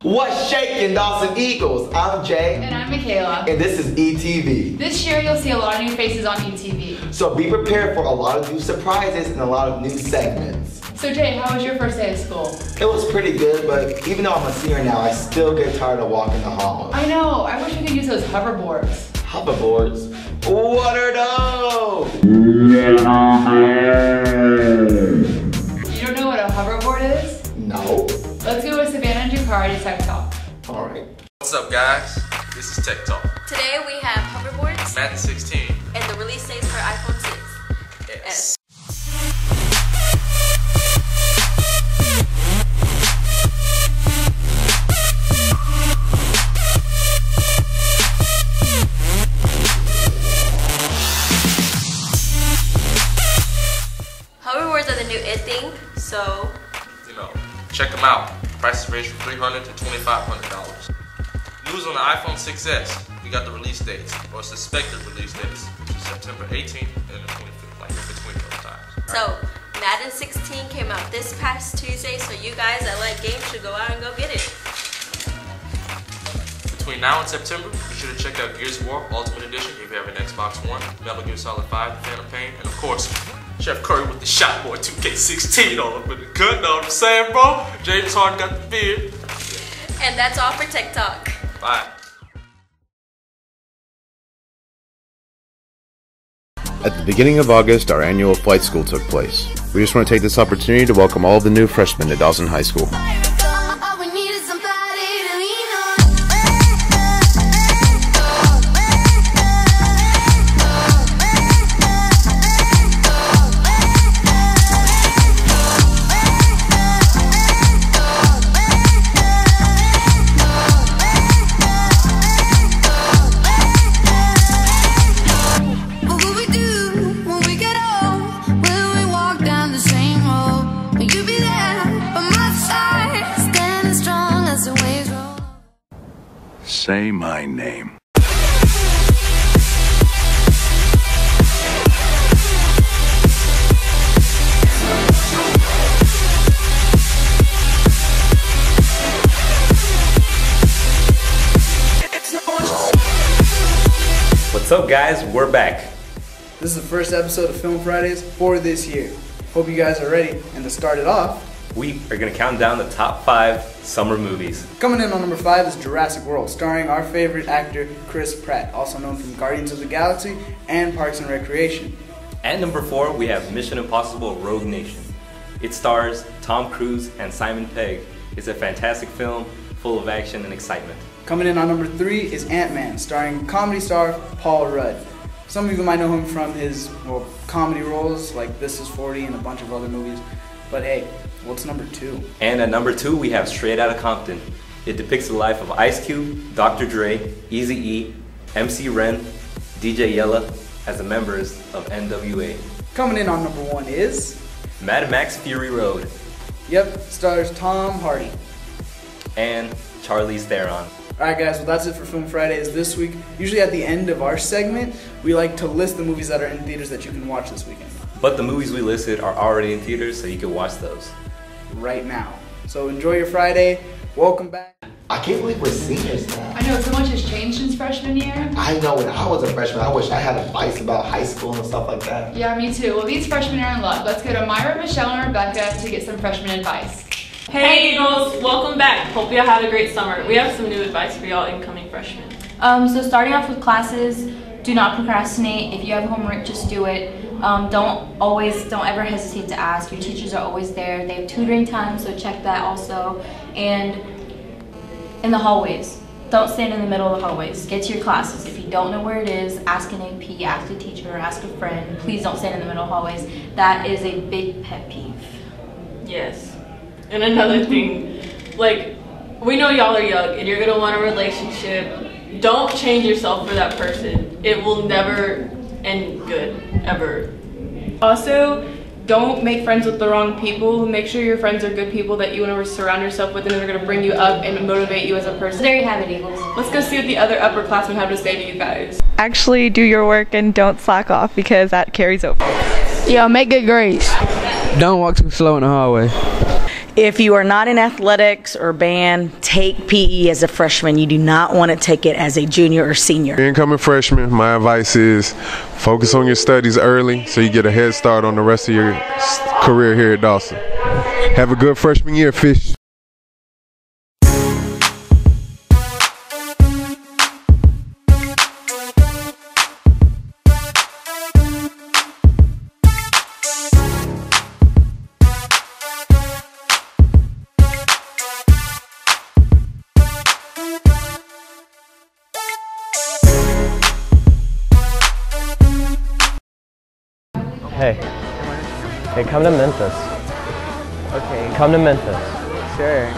What's shaking, Dawson Eagles? I'm Jay. And I'm Michaela. And this is ETV. This year you'll see a lot of new faces on ETV. So be prepared for a lot of new surprises and a lot of new segments. So Jay, how was your first day of school? It was pretty good, but even though I'm a senior now, I still get tired of walking the halls. I know, I wish we could use those hoverboards. Hoverboards? What are those? You don't know what a hoverboard is? No. Let's go with Savannah and Jakari to Tech Talk. Alright. What's up, guys? This is Tech Talk. Today we have hoverboards, Madden 16, and the release dates for iPhone 6. yes. Hoverboards are the new it thing, so Check them out. Prices range from $300 to $2,500. News on the iPhone 6s. We got the release dates, or suspected release dates, which is September 18th and the 25th, like in between those times. So Madden 16 came out this past Tuesday, so you guys that like games should go out and go get it. Between now and September, be sure to check out Gears of War Ultimate Edition if you have an Xbox One, Metal Gear Solid 5, The Phantom Pain, and of course, Chef Curry with the Shot Boy 2K16 all up in the cut, know what I'm saying, bro? James Harden got the beard. And that's all for Tech Talk. Bye. At the beginning of August, our annual flight school took place. We just want to take this opportunity to welcome all of the new freshmen to Dawson High School. Say my name. What's up, guys? We're back. This is the first episode of Film Fridays for this year. Hope you guys are ready. And to start it off, We are going to count down the top 5 summer movies. coming in on number 5 is Jurassic World, starring our favorite actor, Chris Pratt, also known from Guardians of the Galaxy and Parks and Recreation. At number 4, we have Mission Impossible Rogue Nation. It stars Tom Cruise and Simon Pegg. It's a fantastic film full of action and excitement. Coming in on number 3 is Ant-Man, starring comedy star Paul Rudd. Some of you might know him from his comedy roles like This Is 40 and a bunch of other movies. But hey, what's number 2? And at number 2, we have Straight Outta Compton. It depicts the life of Ice Cube, Dr. Dre, Eazy-E, MC Ren, DJ Yella as the members of NWA. Coming in on number 1 is Mad Max Fury Road. Yep, stars Tom Hardy. And Charlize Theron. Alright guys, well that's it for Film Fridays this week. Usually at the end of our segment, we like to list the movies that are in theaters that you can watch this weekend. But the movies we listed are already in theaters, so you can watch those right now. So enjoy your Friday. Welcome back. I can't believe we're seniors now. I know, so much has changed since freshman year. I know, when I was a freshman, I wish I had advice about high school and stuff like that. Yeah, me too. Well, these freshmen are in luck. Let's go to Myra, Michelle, and Rebecca to get some freshman advice. Hey Eagles, welcome back. Hope y'all had a great summer. We have some new advice for y'all incoming freshmen. So starting off with classes, do not procrastinate. If you have homework, just do it. Don't ever hesitate to ask. Your teachers are always there. They have tutoring time, so check that also. And in the hallways, don't stand in the middle of the hallways. Get to your classes. If you don't know where it is, ask an AP, ask a teacher, ask a friend. Please don't stand in the middle of hallways. That is a big pet peeve. Yes. And another thing, like, we know y'all are young and you're gonna want a relationship. Don't change yourself for that person. It will never end good, ever. Also, don't make friends with the wrong people. Make sure your friends are good people that you want to surround yourself with and that are going to bring you up and motivate you as a person. So there you have it, Eagles. Let's go see what the other upperclassmen have to say to you guys. Actually do your work and don't slack off because that carries over. Yeah, make good grades. Don't walk too slow in the hallway. If you are not in athletics or band, take PE as a freshman. You do not want to take it as a junior or senior. Incoming freshman, my advice is focus on your studies early so you get a head start on the rest of your career here at Dawson. Have a good freshman year, Fish. Hey, come to Memphis. Okay. Come to Memphis. Sure.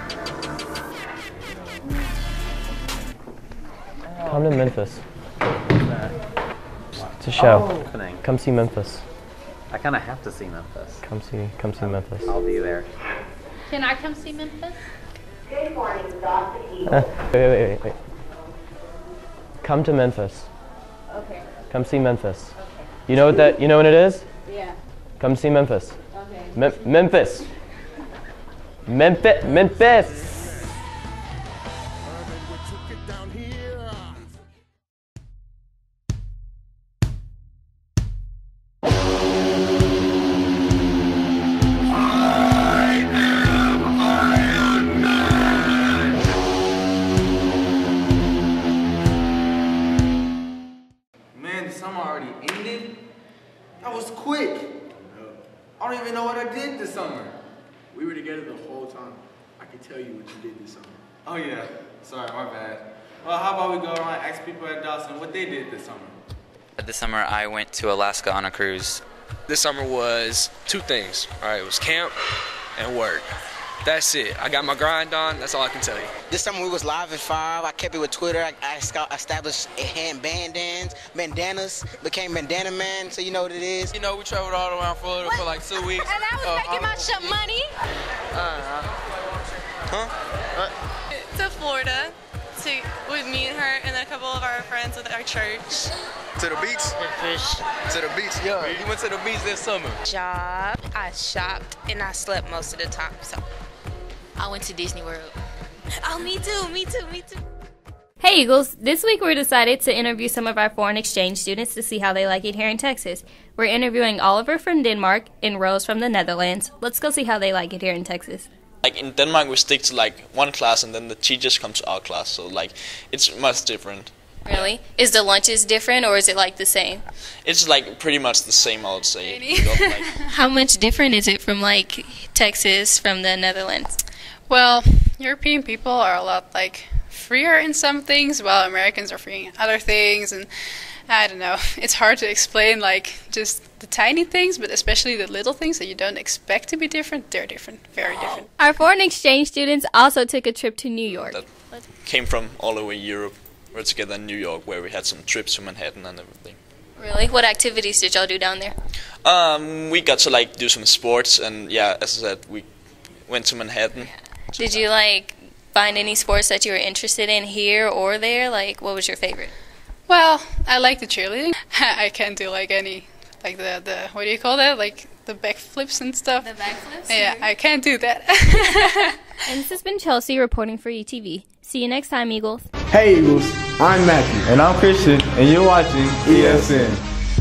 Come to Memphis. It's a show. Opening. Come see Memphis. I kind of have to see Memphis. Come see Memphis. I'll be there. Can I come see Memphis? Good morning, wait. Come to Memphis. Okay. Come see Memphis. Okay. You know what it is? Yeah. Come see Memphis. Okay. Memphis. Man, the summer already ended? That was quick. I don't even know what I did this summer. We were together the whole time. I can tell you what you did this summer. Oh yeah, sorry, my bad. Well, how about we go around and ask people at Dawson what they did this summer? This summer I went to Alaska on a cruise. This summer was two things, all right? It was camp and work. That's it. I got my grind on, that's all I can tell you. This summer we was live at 5. I kept it with Twitter. I established bandanas, became Bandana Man, so you know what it is. You know, we traveled all around Florida for like 2 weeks. And I was making my shit money. To Florida, with me and her and a couple of our friends with our church. To the beach? To the beach. Yeah, you went to the beach this summer. Job, I shopped, and I slept most of the time, so I went to Disney World. Oh, me too. Hey Eagles, this week we decided to interview some of our foreign exchange students to see how they like it here in Texas. We're interviewing Oliver from Denmark and Rose from the Netherlands. Let's go see how they like it here in Texas. Like in Denmark, we stick to like one class and then the teachers come to our class, so like it's much different. Really? Is the lunches different or is it like the same? It's like pretty much the same, I would say. How much different is it from like Texas from the Netherlands? Well, European people are a lot like freer in some things, while Americans are free in other things, and I don't know. It's hard to explain like just the tiny things, but especially the little things that you don't expect to be different. They're different, very different. Our foreign exchange students also took a trip to New York. That came from all over Europe. We're together in New York where we had some trips to Manhattan and everything. Really? What activities did y'all do down there? We got to like do some sports, and yeah, as I said, we went to Manhattan. Did you like find any sports that you were interested in here or there? Like, what was your favorite? Well, I like the cheerleading. I can't do like any, like the what do you call that? Like the backflips and stuff. The backflips? Yeah, I can't do that. And this has been Chelsea reporting for ETV. See you next time, Eagles. Hey Eagles, I'm Matthew. And I'm Christian, and you're watching ESN.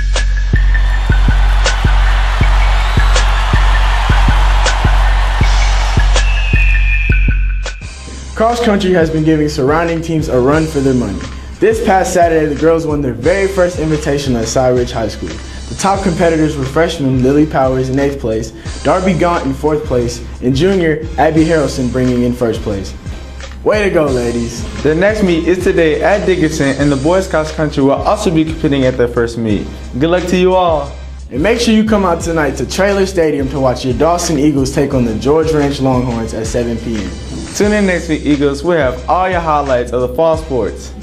Cross country has been giving surrounding teams a run for their money. This past Saturday, the girls won their very first invitation at Cy Ridge High School. The top competitors were freshman Lily Powers in 8th place, Darby Gaunt in 4th place, and junior Abby Harrelson bringing in 1st place. Way to go, ladies. The next meet is today at Dickinson, and the boys cross country will also be competing at their first meet. Good luck to you all. And make sure you come out tonight to Trailer Stadium to watch your Dawson Eagles take on the George Ranch Longhorns at 7 p.m. Tune in next week, Eagles. We'll have all your highlights of the fall sports.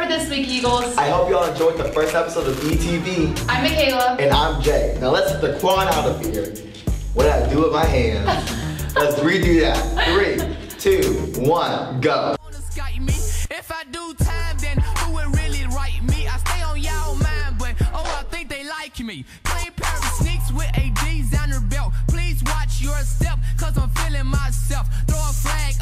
this week, Eagles. I hope y'all enjoyed the first episode of ETV. I'm Michaela. And I'm Jay. Now let's hit the quan out of here. What did I do with my hands? Let's redo that. 3, 2, 1, go. If I do time, then who would really write me? I stay on y'all mind, but oh, I think they like me. Plain pair of sneaks with a designer belt. Please watch your step, cause I'm feeling myself. Throw a flag